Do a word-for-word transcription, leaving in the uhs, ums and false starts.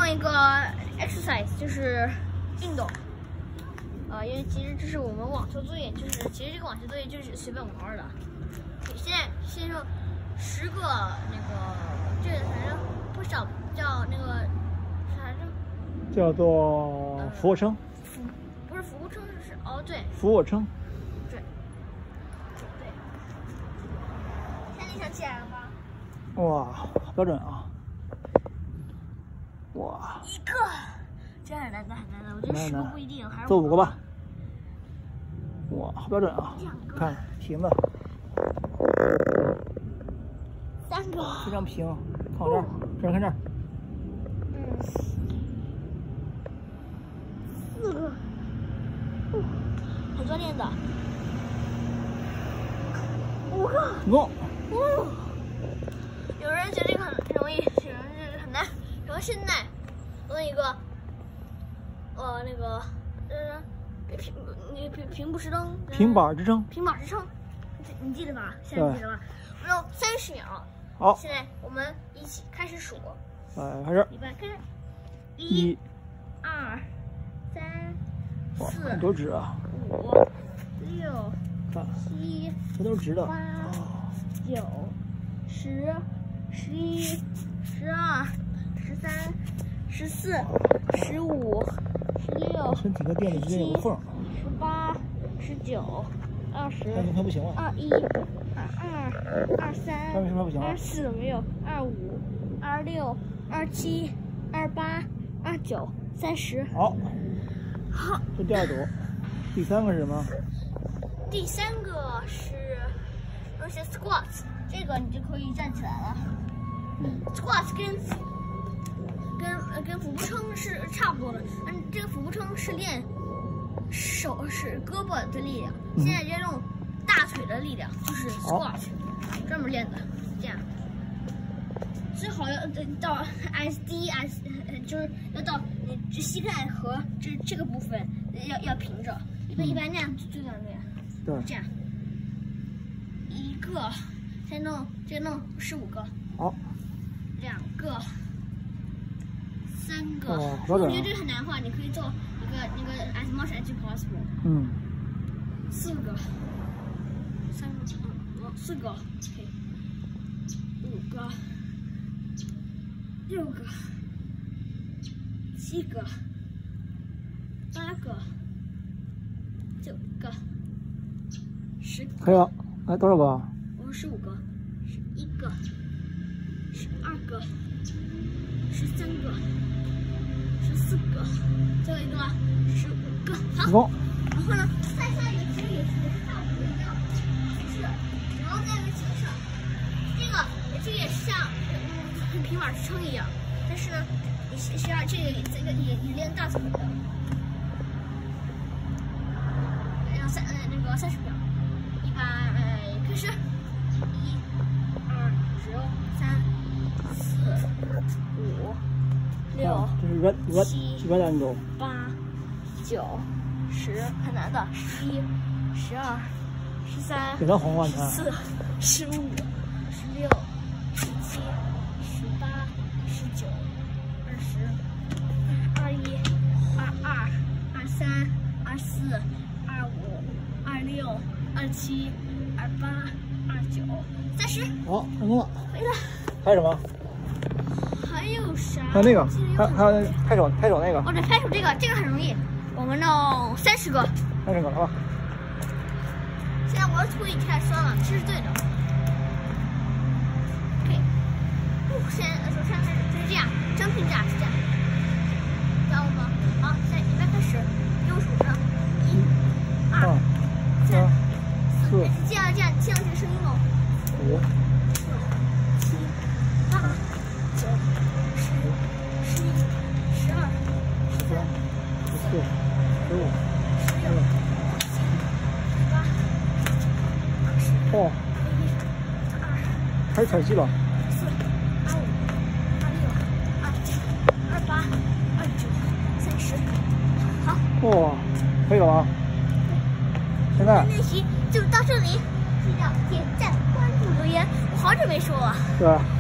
弄一个 exercise， 就是运动。呃，因为其实这是我们网球作业，就是其实这个网球作业就是随便玩的。现在先说十个那个，这个反正不少，叫那个啥来着？ 叫做俯卧撑。 俯不是俯卧撑，是哦对。 俯卧撑。 对。对。现在你想起来了吗？ 哇，标准啊！哇， 一个，这很难的，很难的，我觉得十个不一定，还是做五个吧。哇，好标准啊！看平的， 三个， 非常平。看我这儿，这儿看这儿。 嗯，四个，哦，好锻炼的。五个， 弄。 哦，有人觉得这个很容易，有人觉得很难。然后现在弄一个，呃，那个，呃，平，你平平步支撑， 平板支撑， 平板支撑，你记得吧？现在记得吧？我们用三十秒。 好， 现在我们一起开始数。 来，开始。 预备，开始。 一、 二、三、四、 哇，多直啊！ 五、六、七、 这都是直的。 八、九、十、十一、十二、十三、十四、十五、十六、 身体和垫子之间有个缝。 十八、十九、二十。 但是它不行了。 二一、二二、二三、 它为什么不行了？ 二四没有，二五、二六、二七、二八、二九、三十。 好， 好。 这第二组，第三个是什么？ 第三个是有些 squats， 这个你就可以站起来了。 嗯 squats 跟跟呃跟俯卧撑是差不多的，嗯，这个俯卧撑是练手是胳膊的力量， 嗯、 现在这种大腿的力量就是 squat， 专门练的，这样。最好要到 S D S， 就是要到你这膝盖和这这个部分要要平着，一般一般那样就这样练。 对， 这样一个，再弄再弄十五个。 好， 两个，三个。 哦， 如果你觉得这个很难的话，你可以做一个那个 as much as possible。 嗯。 四个，三个，哦，四个 ，OK。五个，六个，七个，八个，九个。十个可以了，来多少个？ 我说十五个，十一个，十二个，十三个，十四个，最后一个十五个。好，然后呢，再下一个其实也是也是差不多一样，是，然后再一个形式，这个这个也是像嗯平板支撑一样，但是呢，你需需要这个这个也也练大腿的，然后三呃那个三十秒。哎，开始，一、二、三、四、五、六、 这是软软七、 软难度。 八、九、十，很难的。十一、十二、十三、 给它红完十四、十五、十六、十七、十八、十九、二十、二一、二二、二三、二四、二五、二六。二七、二八、二九、三十。 好，成功了。 没了。 还有什么？ 还有啥？ 还有那个，还还有拍手，拍手那个。 哦，对，拍手这个，这个很容易。我们弄三十个。 三十个，来吧。 现在我的腿太酸了，这是对的。OK。现在首先就是这样，真平架是这样，知道吗？好，现在预备开始，给我数着，一、二。三、四，这样这样这样这个声音哦。 五、 六、七、八、九、十、十一、十二、十三、十四、十五、十六、十七、十八、二十。 哦。 二二。 开始喘气了。 二四、二五、二六、二七、二八、二九、三十。好。 哇，可以了吗？现在练习就到这里，记得点赞、关注、留言。我好久没说了。 对。